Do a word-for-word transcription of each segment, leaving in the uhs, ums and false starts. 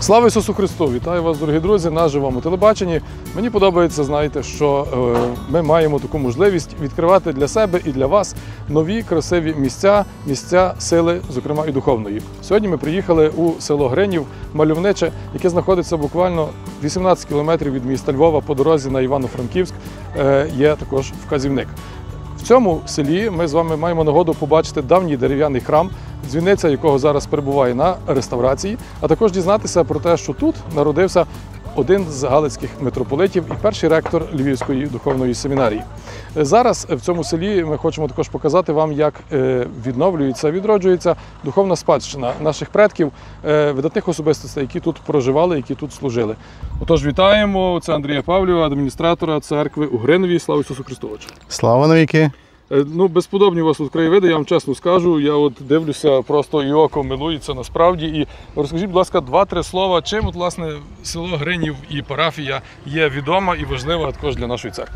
Слава Ісусу Христу! Вітаю вас, дорогі друзі, на живому телебаченні. Мені подобається, знаєте, що е, ми маємо таку можливість відкривати для себе і для вас нові красиві місця, місця сили, зокрема і духовної. Сьогодні ми приїхали у село Гринів, мальовниче, яке знаходиться буквально вісімнадцять кілометрів від міста Львова по дорозі на Івано-Франківськ, е, є також вказівник. В цьому селі ми з вами маємо нагоду побачити давній дерев'яний храм, дзвіниця якого зараз перебуває на реставрації, а також дізнатися про те, що тут народився один з галицьких митрополитів і перший ректор Львівської духовної семінарії. Зараз в цьому селі ми хочемо також показати вам, як відновлюється, відроджується духовна спадщина наших предків, видатних особистостей, які тут проживали, які тут служили. Отож, вітаємо отця Андрія Павлєва, адміністратора церкви у Гринові. Слава Ісусу Христу! Слава навіки! Ну, безподобні у вас тут краєвиди, я вам чесно скажу. Я от дивлюся, просто і око милується насправді. І розкажіть, будь ласка, два-три слова, чим, от, власне, село Гринів і парафія є відома і важлива також для нашої церкви?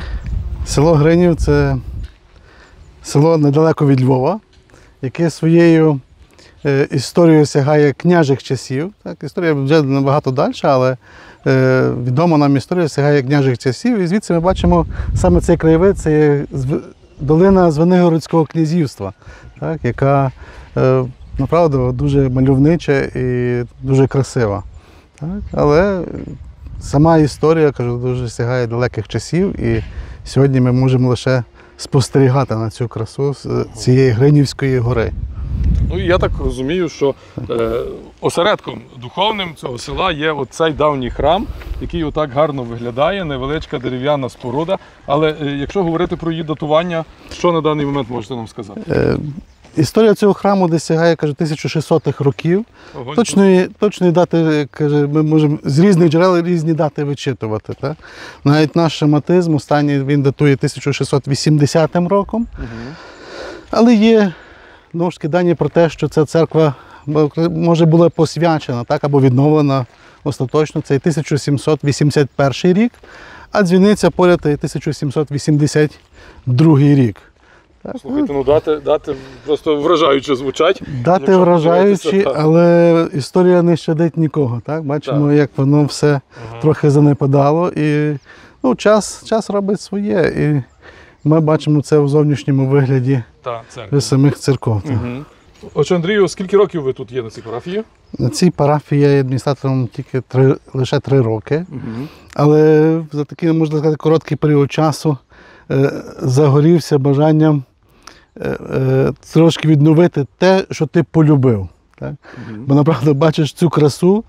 Село Гринів – це село недалеко від Львова, яке своєю е, історією сягає княжих часів. Так, історія вже набагато далі, але е, відома нам історія сягає княжих часів. І звідси ми бачимо саме цей краєвид, це є долина Звенигородського князівства, так, яка, е, направду, дуже мальовнича і дуже красива. Так, але сама історія, кажу, дуже сягає далеких часів, і сьогодні ми можемо лише спостерігати на цю красу з цієї Гринівської гори. Ну, і я так розумію, що е, осередком духовним цього села є оцей давній храм, який отак гарно виглядає, невеличка дерев'яна споруда. Але е, якщо говорити про її датування, що на даний момент можете нам сказати? Е, історія цього храму десь сягає, кажу, тисяча шістсотих років. Ого, точної, точної дати, каже, ми можемо з різних джерел різні дати вичитувати. Так? Навіть наш шематизм останній, він датує тисяча шістсот вісімдесятим роком. Угу. Але є, знову ж таки, дані про те, що ця церква, може, була посвячена, так, або відновлена остаточно, це тисяча сімсот вісімдесят перший рік, а дзвіниця поряд – тисяча сімсот вісімдесят другий рік. Так? Слухайте, ну дати, дати просто вражаюче звучать. Дати вражаючі, але історія не щадить нікого. Так? Бачимо, так, як воно все ага. трохи занепадало. І ну, час, час робить своє. І ми бачимо це у зовнішньому вигляді та, самих церков. Угу. Отже, Андрію, скільки років ви тут є на цій парафії? На цій парафії я є адміністратором тільки три, лише три роки. Угу. Але за такий, можна сказати, короткий період часу е, загорівся бажанням е, е, трошки відновити те, що ти полюбив. Так? Угу. Бо, направду, бачиш цю красу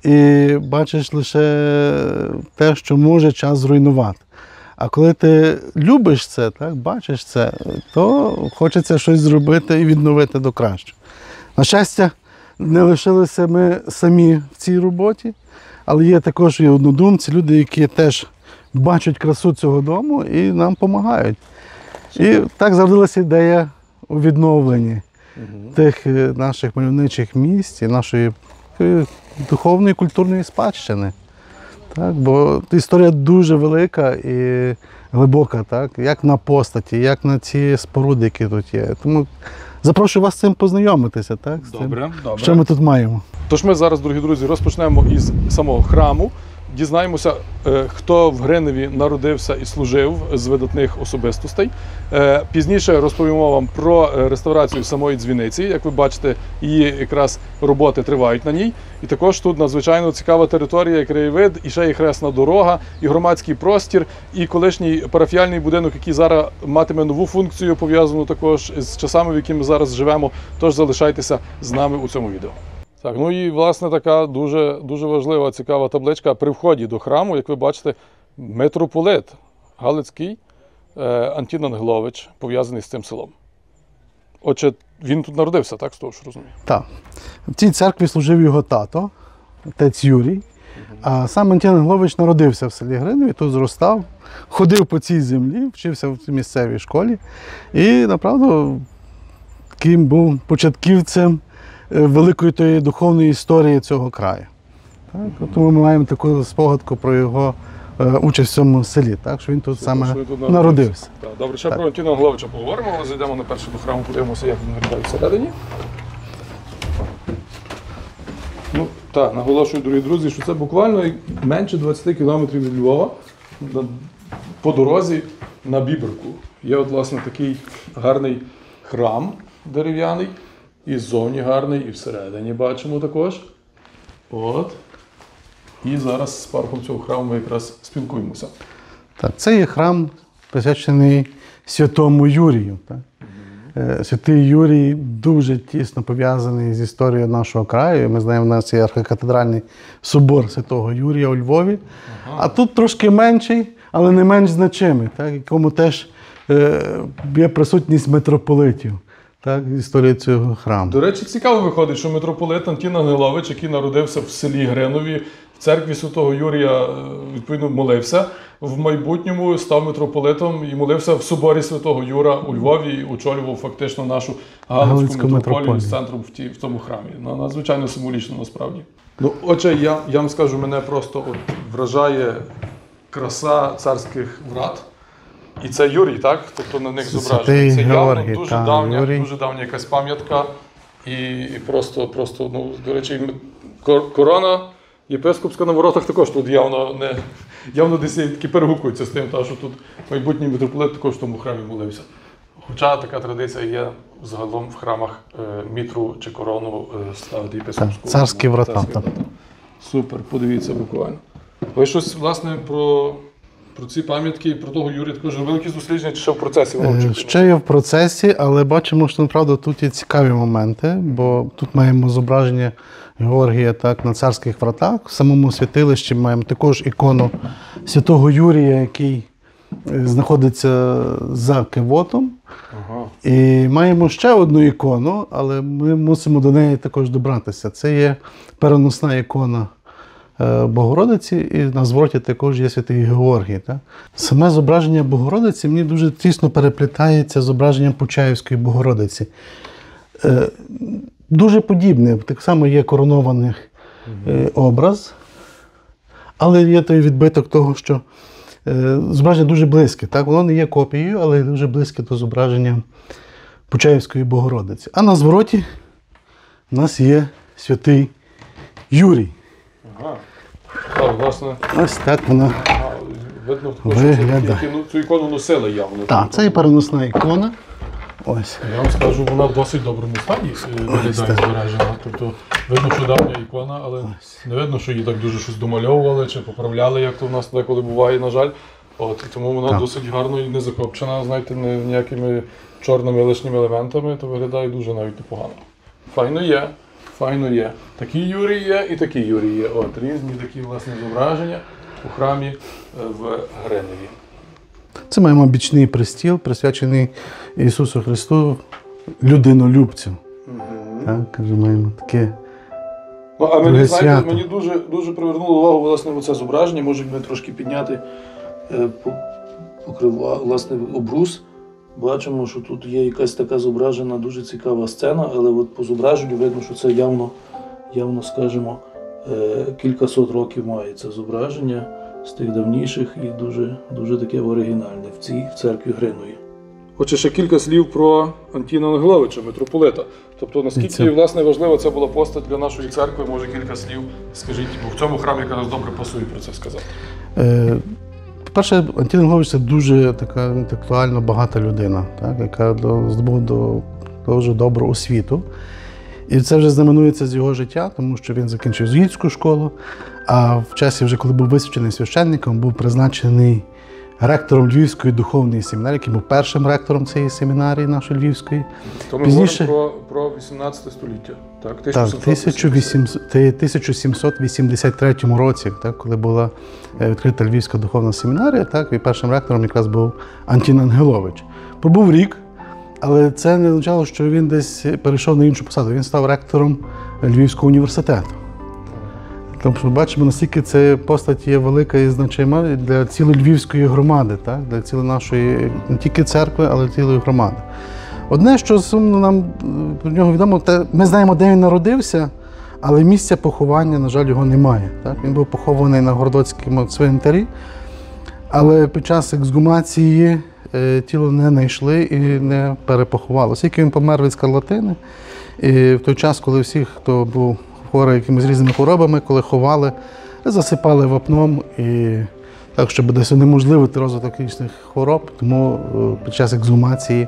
і бачиш лише те, що може час зруйнувати. А коли ти любиш це, так, бачиш це, то хочеться щось зробити і відновити до кращого. На щастя, не лишилися ми самі в цій роботі, але є також і однодумці, люди, які теж бачать красу цього дому і нам допомагають. І так зародилася ідея у відновленні угу. тих наших мальовничих місць і нашої духовної культурної спадщини. Так, бо історія дуже велика і глибока, так, як на постаті, як на ці споруди, які тут є. Тому запрошую вас з цим познайомитися, так, з добре, тим, добре. що ми тут маємо. Тож ми зараз, дорогі друзі, розпочнемо із самого храму. Дізнаємося, хто в Гриневі народився і служив з видатних особистостей. Пізніше розповімо вам про реставрацію самої дзвіниці. Як ви бачите, її якраз роботи тривають на ній. І також тут надзвичайно цікава територія, краєвид, і ще є хресна дорога, і громадський простір, і колишній парафіальний будинок, який зараз матиме нову функцію, пов'язану також з часами, в які ми зараз живемо. Тож залишайтеся з нами у цьому відео. Так, ну і, власне, така дуже, дуже важлива, цікава табличка при вході до храму. Як ви бачите, митрополит Галицький Антін Ангелович, пов'язаний з цим селом. Отже, він тут народився, так, з того, що розумію? Так. В цій церкві служив його тато, отець Юрій. Угу. А сам Антін Ангелович народився в селі Гринові, тут зростав, ходив по цій землі, вчився в місцевій школі. І, направду, таким був початківцем великої тої духовної історії цього краю. Так? Тому ми маємо таку спогадку про його е, участь в цьому селі, так? Що він тут саме він тут народився. народився. Так, добре, ще так. Про Антіна Ангеловича поговоримо, але зайдемо на перше до храму, подивимося, як він виглядає всередині. Ну, Так, наголошую, дорогі друзі, що це буквально менше двадцять кілометрів від Львова по дорозі на Бібрку. Є от, власне, такий гарний храм дерев'яний, і ззовні гарний, і всередині бачимо також. От. І зараз з парком цього храму ми якраз спілкуємося. Так, це є храм, присвячений Святому Юрію. Так? Mm-hmm. Святий Юрій дуже тісно пов'язаний з історією нашого краю. Ми знаємо, у нас є архікатедральний собор Святого Юрія у Львові. Ага. А тут трошки менший, але не менш значимий, так? Якому теж е, є присутність митрополитів. Так, історія цього храму. До речі, цікаво виходить, що митрополит Антін Ангелович, який народився в селі Гринові, в церкві Святого Юрія, відповідно, молився, в майбутньому став митрополитом і молився в соборі Святого Юра у Львові і очолював фактично нашу Галицьку митрополію з центром в, ті, в тому храмі. Надзвичайно символічно, насправді. Ну, отже, я, я вам скажу, мене просто от вражає краса царських врат. І це Юрій, так? Тобто на них зображений. Це явно дуже та, давня, Юрій. дуже давня якась пам'ятка. І, і просто, просто, ну, до речі, корона єпископська на воротах також тут явно, не, явно десь таки перегукується з тим, тому що тут майбутній митрополит також в тому храмі молився. Хоча така традиція є загалом в храмах е, мітру чи корону е, ставити єпископську. Царські врата. Царські врата. Супер, подивіться буквально. Ви щось, власне, про... Про ці пам'ятки, про того Юрія також великі дослідження, чи ще в процесі? Воно ще є в процесі, але бачимо, що, направду, тут є цікаві моменти, бо тут маємо зображення Георгія так, на царських вратах. В самому святилищі маємо також ікону Святого Юрія, який знаходиться за кивотом. Ага. І маємо ще одну ікону, але ми мусимо до неї також добратися. Це є переносна ікона Богородиці, і на звороті також є Святий Георгій. Так? Саме зображення Богородиці мені дуже тісно переплітається з зображенням Почаївської Богородиці. Е, дуже подібне, так само є коронований е, образ, але є той відбиток того, що е, зображення дуже близьке. Так? Воно не є копією, але дуже близьке до зображення Почаївської Богородиці. А на звороті у нас є Святий Юрій. Ага. Так, власне. Ось так вона видно, що цю ікону носили явно. Так, це і переносна ікона. Ось. Я вам скажу, вона в досить доброму стані виглядає збережена. Тобто видно, що давня ікона, але не видно, що її так дуже щось домальовували чи поправляли, як то в нас деколи буває, на жаль. От, і тому вона так. досить гарно і не закопчена, знаєте, ніякими чорними лишніми елементами, то виглядає дуже навіть непогано. Файно є. Файно є. Такий Юрій є і такий Юрій є. От, різні такі, власне, зображення у храмі в Гринові. Це маємо бічний престіл, присвячений Ісусу Христу, людинолюбцю. Угу. Так, каже, маємо таке. Ну, а мені, знаєте, мені дуже, дуже привернуло увагу, власне, оце зображення. Може ми трошки підняти покрива, власне, обрус. Бачимо, що тут є якась така зображена дуже цікава сцена, але от по зображенню видно, що це явно, явно, скажімо, кілька сот років має це зображення з тих давніших і дуже, дуже таке оригінальне в цій в церкві Гринові. Отже, ще кілька слів про Антіна Ангеловича, митрополита. Тобто, наскільки, це... власне, важлива ця була постать для нашої церкви, може кілька слів скажіть, бо в цьому храмі якраз добре пасує про це сказати. Е... По-перше, Антін Ангелович – це дуже така інтелектуально багата людина, так, яка здобула до, дуже добру освіту. І це вже знаменується з його життя, тому що він закінчив Згідську школу, а в часі, вже коли був висвячений священником, був призначений ректором Львівської духовної семінарії, який був першим ректором цієї семінарії нашої Львівської. То ми Пізніше... говоримо про, про вісімнадцяте століття, так? Так, в тисяча сімсот вісімдесят третьому році, так, коли була відкрита Львівська духовна семінарія, так, і першим ректором якраз був Антін Ангелович. Пробув рік, але це не означало, що він десь перейшов на іншу посаду. Він став ректором Львівського університету. Тому що ми бачимо, наскільки ця постать є велика і значима для цілої львівської громади, так? Для цілої нашої, не тільки церкви, але й цілої громади. Одне, що сумно нам про нього відомо, те, ми знаємо, де він народився, але місця поховання, на жаль, його немає. Так? Він був похований на Городоцькому цвинтарі, але під час ексгумації е, тіло не знайшли і не перепоховали. Оскільки він помер від скарлатини, і в той час, коли всі, хто був хворі якимись різними хворобами, коли ховали, засипали вапном і так, щоб десь унеможливити розвиток різних хвороб, тому під час ексгумації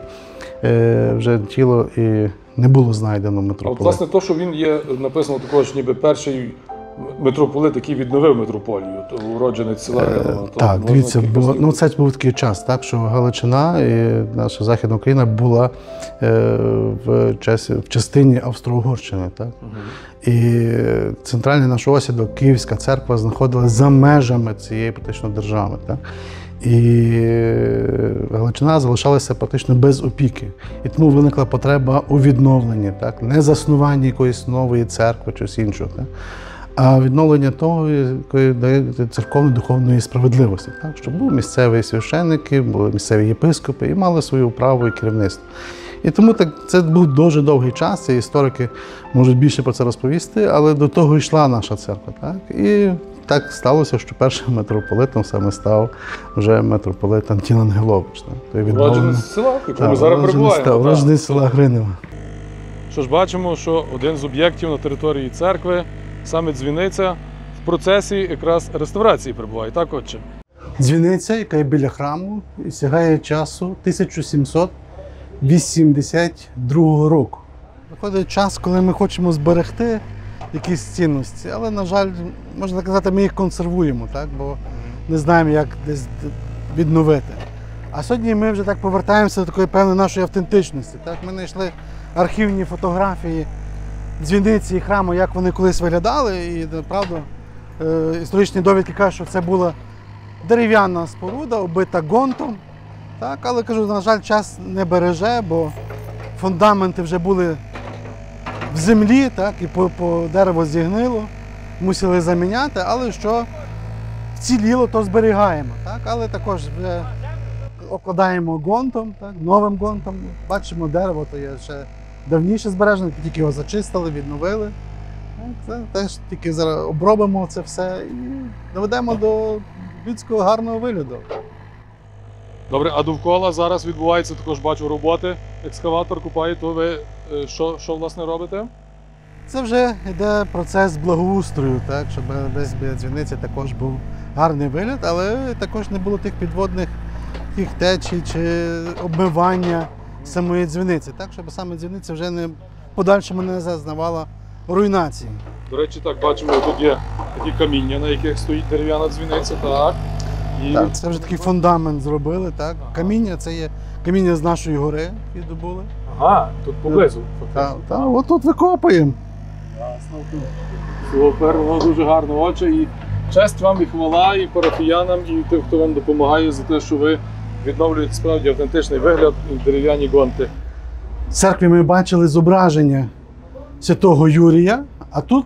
вже тіло і не було знайдено митрополита. От, власне, то, що він є, написано також, ніби перший митрополит, який відновив митрополію, то уродженець села Гринова. Так, дивіться, бо, ну, це був такий час, так, що Галичина і наша Західна Україна була е, в, часі, в частині Австро-Угорщини. Так? Угу. І центральний наш осідок, Київська церква, знаходилася за межами цієї практично держави. Так? І Галичина залишалася практично без опіки. І тому виникла потреба у відновленні, так? Не заснуванні якоїсь нової церкви чи щось іншого. Так? А відновлення того, якої дає церковної духовної справедливості, так? Щоб були місцеві священники, були місцеві єпископи і мали свою управу і керівництво. І тому так, це був дуже довгий час, і історики можуть більше про це розповісти, але до того йшла наша церква. Так? І так сталося, що першим митрополитом саме став вже митрополит Антін Ангелович. Уродженець села, в якому зараз перебуваємо. Уродженець села Гринева. Що ж, бачимо, що один з об'єктів на території церкви, саме дзвіниця, в процесі якраз реставрації перебуває. Так, отче? Дзвіниця, яка є біля храму, сягає часу тисяча сімсот вісімдесят другого року. Виходить час, коли ми хочемо зберегти якісь цінності, але, на жаль, можна казати, ми їх консервуємо, так? Бо не знаємо, як десь відновити. А сьогодні ми вже так повертаємося до такої певної нашої автентичності. Так? Ми знайшли архівні фотографії дзвіниці і храму, як вони колись виглядали, і, правда, історичні довідки кажуть, що це була дерев'яна споруда, оббита ґрунтом. Так, але, кажу, на жаль, час не береже, бо фундаменти вже були в землі, так, і по, по дерево зігнило, мусили заміняти, але що вціліло, то зберігаємо. Так, але також вже окладаємо ґрунтом, так, новим ґрунтом. Бачимо, дерево то є ще давніше збережене, тільки його зачистили, відновили. Так, це теж тільки зараз обробимо це все і доведемо до людського гарного вигляду. Добре, а довкола зараз відбуваються також, бачу, роботи. Екскаватор купає, то ви що, що власне робите? Це вже йде процес благоустрою, так, щоб десь біля дзвіниці також був гарний вигляд, але також не було тих підводних тих течій чи обмивання самої дзвіниці, так, щоб саме дзвіниця вже не в подальшому не зазнавала руйнації. До речі, так, бачимо, тут є такі каміння, на яких стоїть дерев'яна дзвіниця, так. І... Так, це вже такий фундамент зробили, так. Каміння, це є каміння з нашої гори, які добули. Ага, тут поблизу. Так, так, от тут викопуємо. Ясно. Супер, воно дуже гарно, отче, і честь вам і хвала, і парафіянам, і тим, хто вам допомагає за те, що ви відновлюєте справді автентичний вигляд і дерев'яні ґрунти. В церкві ми бачили зображення святого Юрія, а тут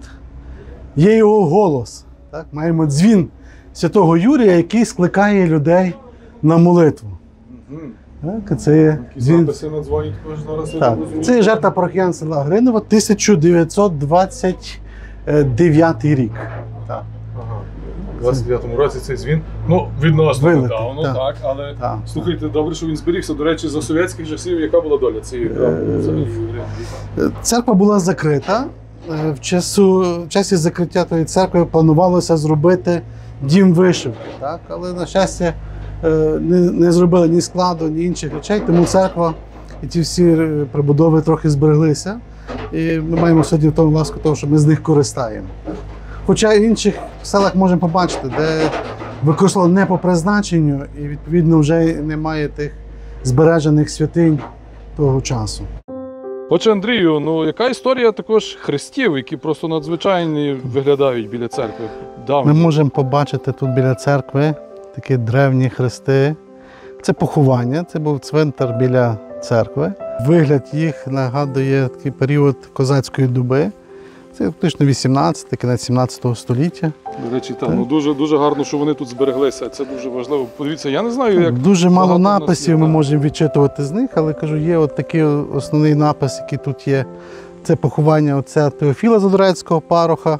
є його голос. Так? Маємо дзвін святого Юрія, який скликає людей на молитву. Угу. Так, це є дзвін... записи на дзвоні кожного разу. Так. Це є жертва парохіян села Гринева, тисяча дев'ятсот двадцять дев'ятий рік. Так. Ага. У двадцять дев'ятому році цей дзвін, ну, відносно недавно, так. так, але так. Слухайте, добре, що він зберігся. До речі, за совєтських часів яка була доля цієї храму? Церква була закрита. В, часу, в часі закриття тої церкви планувалося зробити дім вишивки, так? Але, на щастя, не, не зробили ні складу, ні інших речей, тому церква і ті всі прибудови трохи збереглися. І ми маємо сьогодні тому ласку того, що ми з них користаємо. Хоча в інших селах можемо побачити, де використовували не по призначенню і, відповідно, вже немає тих збережених святинь того часу. Отже, Андрію, ну яка історія також хрестів, які просто надзвичайні виглядають біля церкви? Давні. Ми можемо побачити тут біля церкви такі древні хрести. Це поховання, це був цвинтар біля церкви. Вигляд їх нагадує такий період козацької доби. Це фактично вісімнадцяте, кінець сімнадцятого століття. До речі, так, ну дуже, дуже гарно, що вони тут збереглися. Це дуже важливо. Подивіться, я не знаю, як... Дуже мало написів ми можемо відчитувати з них, але, кажу, є от такий основний напис, який тут є. Це поховання отця Теофіла Задорецького, пароха,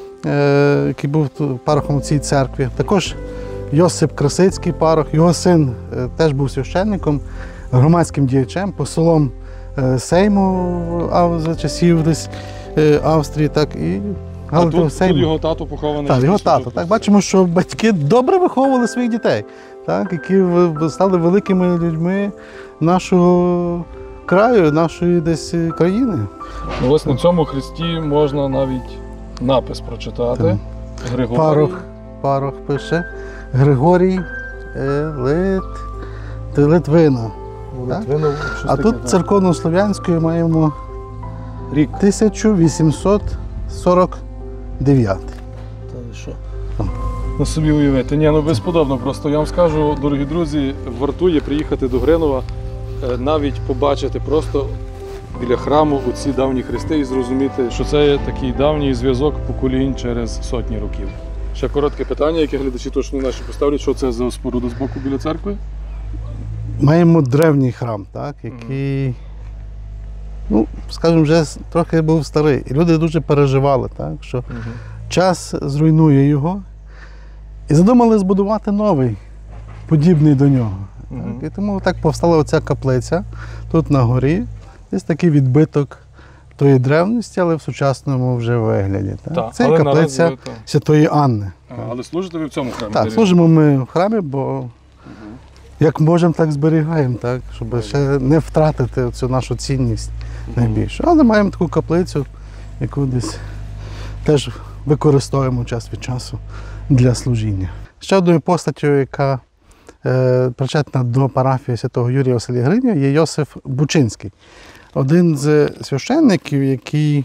е, який був парохом у цій церкві. Також Йосип Красицький парох, його син е, теж був священником, громадським діячем, посолом е, Сейму а, за часів десь е, Австрії, так і А Галицького тут, тут Сейму. його тато похований. Так, його фактично тато. тут. Так, бачимо, що батьки добре виховували своїх дітей, так, які в- стали великими людьми нашого краю, нашої десь країни. Ну, ось на цьому хресті можна навіть напис прочитати. Так. Григорій. Парох, парох пише Григорій е, Лит, Литвина. Литвинов, щось А таке, тут так. церковно-слов'янською маємо Рік. тисяча вісімсот сорок дев'ятий. Та ви що? На собі уявити. Ні, ну безподобно просто. Я вам скажу, дорогі друзі, вартує приїхати до Гринова, е, навіть побачити просто біля храму оці давні хрести і зрозуміти, що це є такий давній зв'язок поколінь через сотні років. Ще коротке питання, яке глядачі точно наші поставлять, що це за споруда з боку біля церкви? Маємо древній храм, так, який, ну, скажімо, вже с- трохи був старий. І люди дуже переживали, так, що час зруйнує його. І задумали збудувати новий, подібний до нього. Мгм. Так. І тому так повстала оця каплиця тут на горі. Десь такий відбиток тої древності, але в сучасному вже вигляді. Так. Так, Це але каплиця наразі, та. Святої Анни. А, але служите ви в цьому храмі? Так, Дар'я? служимо ми в храмі, бо як можемо, так зберігаємо, так, щоб ще не втратити цю нашу цінність найбільшу. Але маємо таку каплицю, яку десь теж використовуємо час від часу для служіння. Ще одною постаттю, яка е, причетна до парафії святого Юрія в селі Гриня, є Йосиф Бучинський. Один з священників, який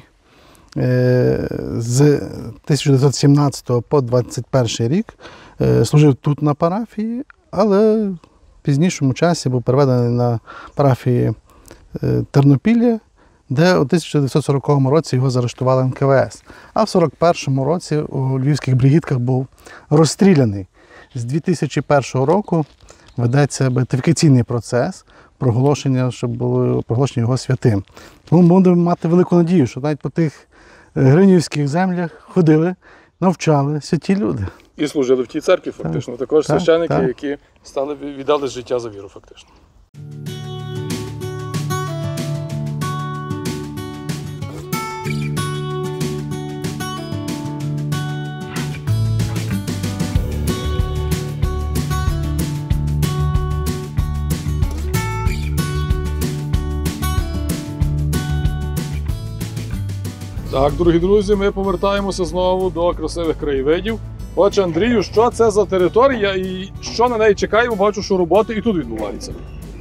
е, з тисяча дев'ятсот сімнадцятого по двадцять перший рік е, служив тут на парафії, але в пізнішому часі був переведений на парафії е, Тернопілля, де у тисяча дев'ятсот сороковому році його заарештували ен ка ве ес. А в сорок першому році у львівських бригідках був розстріляний. З дві тисячі першого року ведеться беатифікаційний процес проголошення, щоб було проголошення його святим. Тому будемо мати велику надію, що навіть по тих гринівських землях ходили, навчали святі люди. І служили в тій церкві, фактично. Також так, священники, так. які стали віддали життя за віру, фактично. Так, дорогі друзі, ми повертаємося знову до красивих краєвидів. Отже, Андрію, що це за територія і що на неї чекаємо? Бачу, що роботи і тут відбуваються.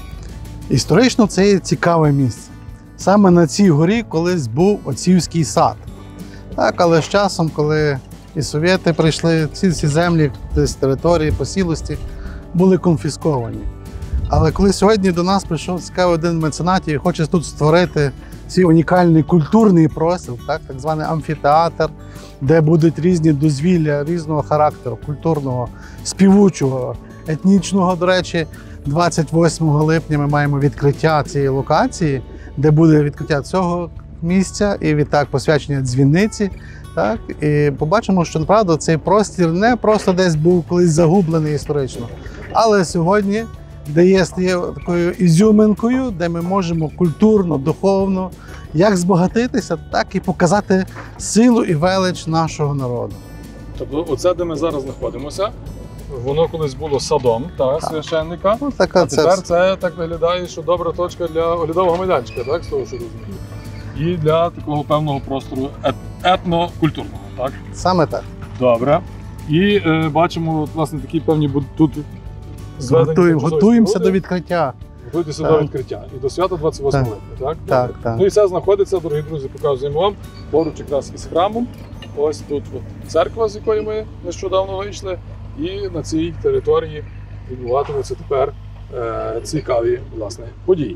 Історично це є цікаве місце. Саме на цій горі колись був отцівський сад. Так, але з часом, коли і совєти прийшли, всі ці землі, десь території, посілості були конфісковані. Але коли сьогодні до нас прийшов цікавий один меценат і хоче тут створити цей унікальний культурний простір, так, так званий амфітеатр, де будуть різні дозвілля різного характеру, культурного, співучого, етнічного. До речі, двадцять восьмого липня ми маємо відкриття цієї локації, де буде відкриття цього місця і відтак посвячення дзвіниці. Так, і побачимо, що направду цей простір не просто десь був колись загублений історично, але сьогодні дає стає такою ізюминкою, де ми можемо культурно, духовно як збагатитися, так і показати силу і велич нашого народу. Тобто, оце, де ми зараз знаходимося, воно колись було садом та, священника. Ну, така А тепер це це так виглядає, що добра точка для оглядового майданчика, так, з того, що розумію. І для такого певного простору ет- етнокультурного, так? саме так. Добре. І е, бачимо, от, власне, такі певні буд- тут зведені Готуємо, тимчасові готуємося споруди. до відкриття. Готуйтеся Так. до відкриття. І до свята двадцять восьмого Так. липня, так? Так, Добре. так. Ну і все знаходиться, дорогі друзі, показуємо вам, поруч якраз із храмом. Ось тут от церква, з якої ми нещодавно вийшли, і на цій території відбуватимуться тепер е, цікаві, власне, події.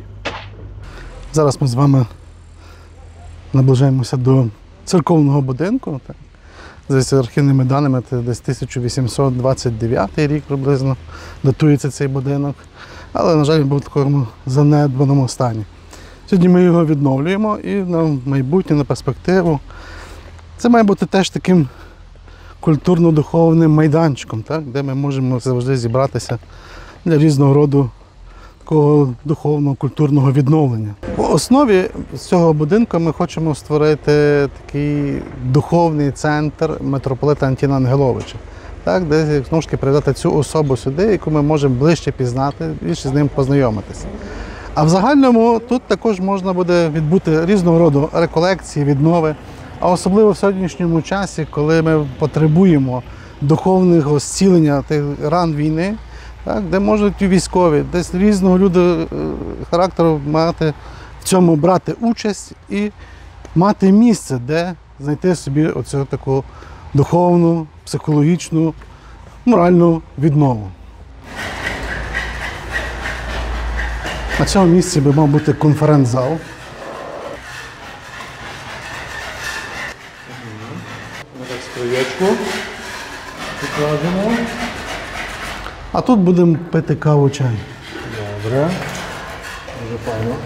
Зараз ми з вами наближаємося до церковного будинку. Так. За архівними даними, це десь тисяча вісімсот двадцять дев'ятий рік приблизно датується цей будинок. Але, на жаль, він був в такому занедбаному стані. Сьогодні ми його відновлюємо і на майбутнє, на перспективу. Це має бути теж таким культурно-духовним майданчиком, так, де ми можемо завжди зібратися для різного роду такого духовного, культурного відновлення. В основі цього будинку ми хочемо створити такий духовний центр митрополита Антіна Ангеловича. Так, де знову ж таки приведати цю особу сюди, яку ми можемо ближче пізнати, більше з ним познайомитися. А в загальному тут також можна буде відбути різного роду реколекції, віднови. А особливо в сьогоднішньому часі, коли ми потребуємо духовного зцілення тих ран війни, так, де можуть і військові, десь різного люди характеру мати в цьому брати участь і мати місце, де знайти собі оцю таку духовну, психологічну, моральну віднову. На цьому місці би мав бути конференц-зал. Так, скриєчку покладемо. А тут будемо пити каву, чай. Добре. Дуже файно.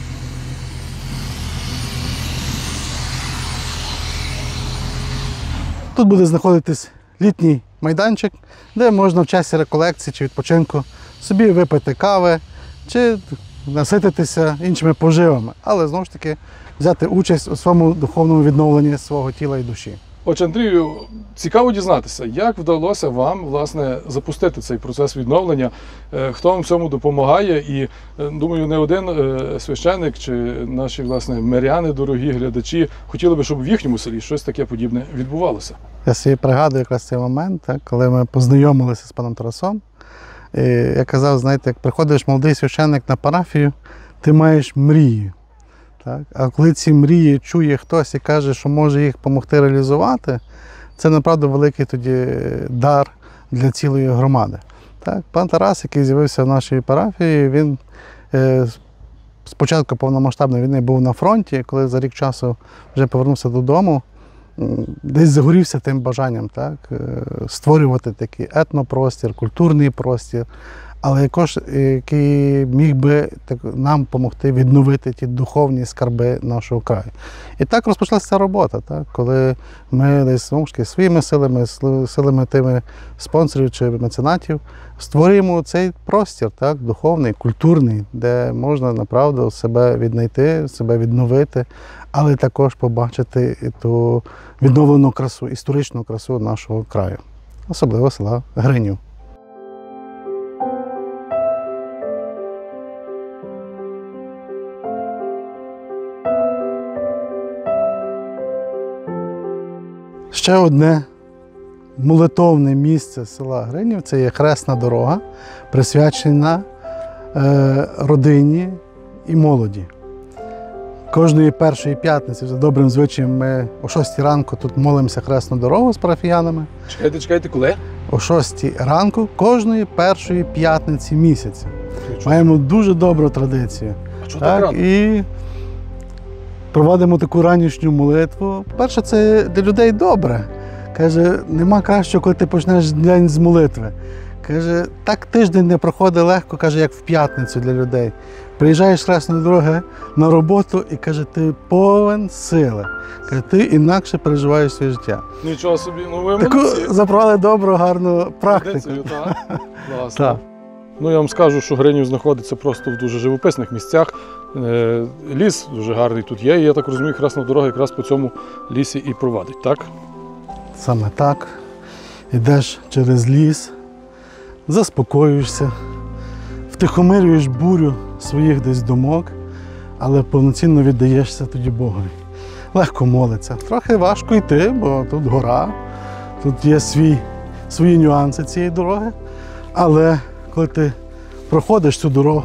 Тут буде знаходитись літній майданчик, де можна в часі реколекції чи відпочинку собі випити кави чи насититися іншими поживами, але знову ж таки взяти участь у своєму духовному відновленні свого тіла і душі. Отже, Андрію, цікаво дізнатися, як вдалося вам, власне, запустити цей процес відновлення, е, хто вам в цьому допомагає, і, е, думаю, не один е, священник чи наші, власне, миряни, дорогі глядачі, хотіли би, щоб в їхньому селі щось таке подібне відбувалося. Я собі пригадую якраз цей момент, так, коли ми познайомилися з паном Тарасом. І я казав, знаєте, як приходиш молодий священник на парафію, ти маєш мрії. Так? А коли ці мрії чує хтось і каже, що може їх допомогти реалізувати, це, направду, великий тоді дар для цілої громади. Так? Пан Тарас, який з'явився в нашій парафії, він е, спочатку повномасштабної війни був на фронті, коли за рік часу вже повернувся додому, десь загорівся тим бажанням, так? Створювати такий етнопростір, культурний простір, але якось, який міг би так, нам допомогти відновити ті духовні скарби нашого краю. І так розпочалася ця робота, так? Коли ми десь знову ж таки своїми силами, силами тими спонсорів чи меценатів створюємо цей простір, так? Духовний, культурний, де можна направду себе віднайти, себе відновити, але також побачити ту відновлену красу, історичну красу нашого краю, особливо села Гринів. Ще одне молитовне місце села Гринів – це є хресна дорога, присвячена е, родині і молоді. Кожної першої п'ятниці, за добрим звичаєм, ми о шостій ранку тут молимося хресну дорогу з парафіянами. Чекайте, чекайте, коли? О шостій ранку кожної першої п'ятниці місяця. Маємо дуже добру традицію. А чого так рано? І проводимо таку ранішню молитву. Перше, це для людей добре. Каже, нема кращого, коли ти почнеш день з молитви. Каже, так тиждень не проходить легко, каже, як в п'ятницю для людей. Приїжджаєш з хресної дороги на роботу і каже, ти повен сили. Каже, ти інакше переживаєш своє життя. Нічого собі, ну ви Таку молодці. запровадили добру, гарну практику. Традицію, так? Класно. Так. Ну, я вам скажу, що Гринів знаходиться просто в дуже живописних місцях. Е, Ліс дуже гарний тут є, і я так розумію, хресна дорога якраз по цьому лісі і провадить, так? Саме так. Йдеш через ліс, заспокоюєшся, втихомирюєш бурю своїх десь думок, але повноцінно віддаєшся тоді Богові. Легко молиться. Трохи важко йти, бо тут гора, тут є свій, свої нюанси цієї дороги, але коли ти проходиш цю дорогу,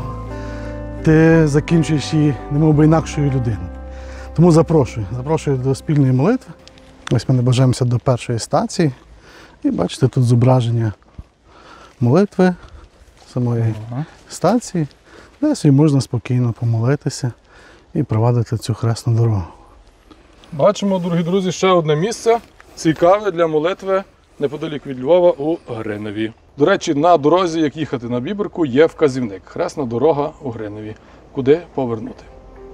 ти закінчуєш її немов би інакшою людиною. Тому запрошую, запрошую до спільної молитви. Ось ми наближаємося до першої стації. І бачите, тут зображення молитви самої ага. стації, де собі можна спокійно помолитися і провадити цю хресну дорогу. Бачимо, дорогі друзі, ще одне місце цікаве для молитви неподалік від Львова у Гринові. До речі, на дорозі, як їхати на Бібрку, є вказівник. Хресна дорога у Гринові. Куди повернути?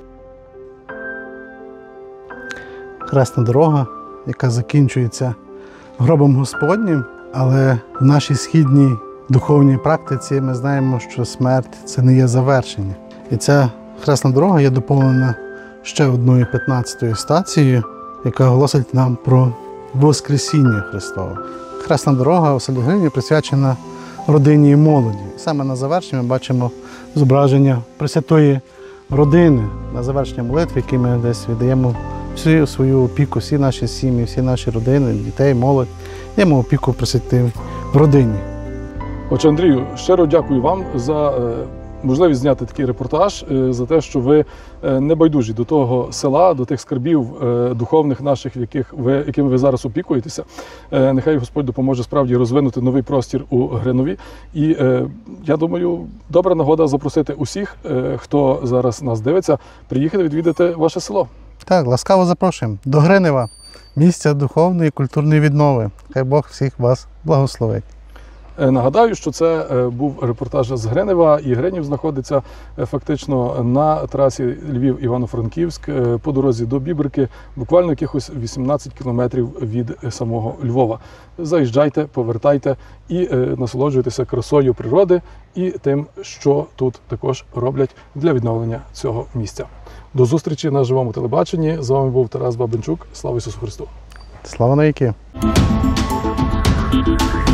Хресна дорога, яка закінчується гробом Господнім, але в нашій східній духовній практиці ми знаємо, що смерть – це не є завершення. І ця хресна дорога є доповнена ще одною п'ятнадцятою стацією, яка голосить нам про Воскресіння Христове. Хресна дорога у селі Грині присвячена родині і молоді. Саме на завершенні ми бачимо зображення Пресвятої родини, на завершення молитви, які ми десь віддаємо всю свою опіку, всі наші сім'ї, всі наші родини, дітей, молодь, даємо опіку Пресвятій родині. Отже, Андрію, щиро дякую вам за е, можливість зняти такий репортаж, е, за те, що ви е, не байдужі до того села, до тих скарбів е, духовних наших, в яких ви, якими ви зараз опікуєтеся. Е, нехай Господь допоможе справді розвинути новий простір у Гринові. І е, я думаю, добра нагода запросити усіх, е, хто зараз нас дивиться, приїхати відвідати ваше село. Так, ласкаво запрошуємо до Гринева, місця духовної і культурної віднови. Хай Бог всіх вас благословить. Нагадаю, що це був репортаж з Гринева, і Гринів знаходиться фактично на трасі Львів-Івано-Франківськ по дорозі до Бібрики, буквально якихось вісімнадцять кілометрів від самого Львова. Заїжджайте, повертайте і насолоджуйтеся красою природи і тим, що тут також роблять для відновлення цього місця. До зустрічі на живому телебаченні. З вами був Тарас Бабенчук. Слава Ісусу Христу! Слава навіки!